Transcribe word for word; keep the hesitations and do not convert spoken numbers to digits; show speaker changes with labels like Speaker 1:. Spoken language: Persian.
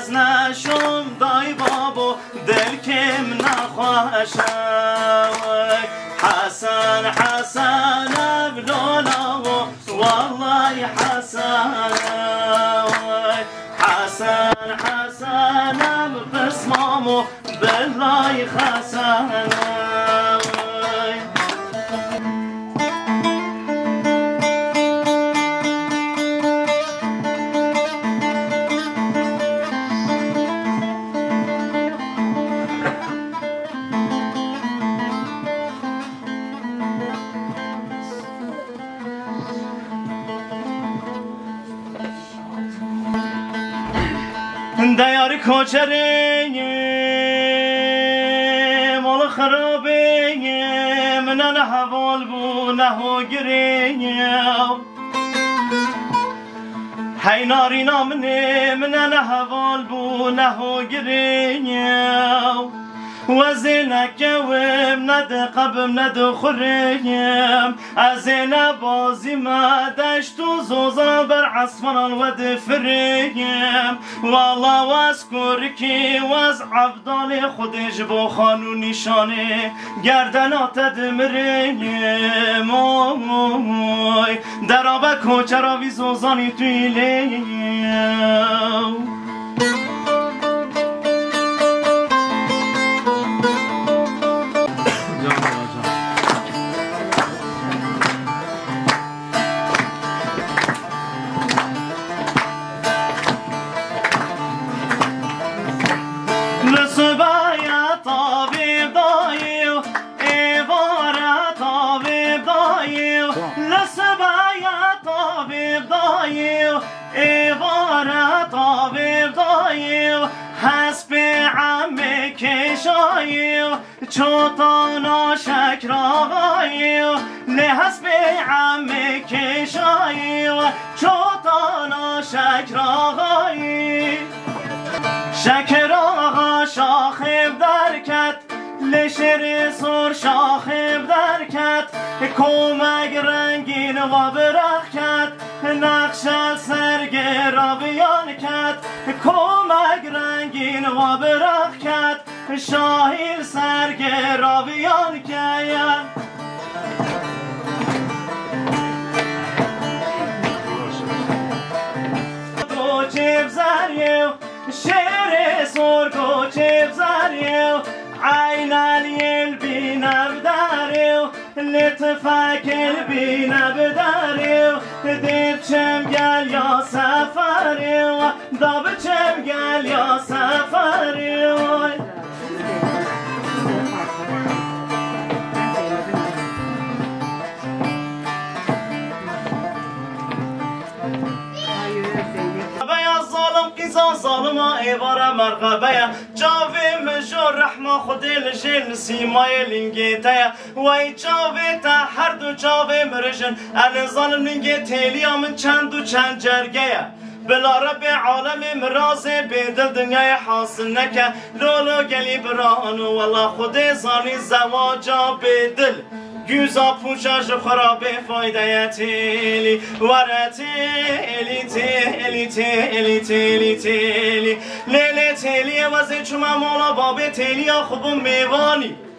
Speaker 1: از نشم دای بابا دل کم نخواشم حسن حسن ابدولا والله حسن حسن حسن بسمامو بالله حسن دیاری کوچره مال خرابه منن حوال بو نهو گره هی نارینا منه منن حوال بو نهو گره وزنکوم ند قبم ند خوریم از نبازی ما دشت و زوزا بر عصفان ود فریم والا واسکر کی واز عبدال خودش با خانو نشانه گردنات دمریم اوی در آب کوچراوی زوزانی توی لیم حسب عمه کشایو چوتانا شکر آقایو لحسب عمه کشایو چوتانا شکر آقایی شکر آقا شاخب درکت لشر سر شاخب درکت کمک رنگین و برخکت نقش سرگر را بیان کت کمک رنگین و برخ کت شاهیر سرگر را بیان کت گوچه بزریو شیر سر گوچه بزریو عین الیل بینب دریو لطفک بینب دریو دیب چم گل یا سفریو داب چم گل یا سفریو ظالما ایوارا مرغبه جاوی مجور رحمه خودی لجل سیمای لنگیته وی جاوی تا هر دو جاوی مرجن ال ظالم لنگی تیلیا من چند و چند جرگه بلا رب عالم مرازه بدل دنیای حاصل نکه لولو گلی برانو والله خودی زانی زواجا بدل گوزا پوشاش خرابه فایده تیلی وره تیلی تیلی تیلی تیلی تیلی لیلی تیلی وزی چومه مولا بابه تیلی خوبم میوانی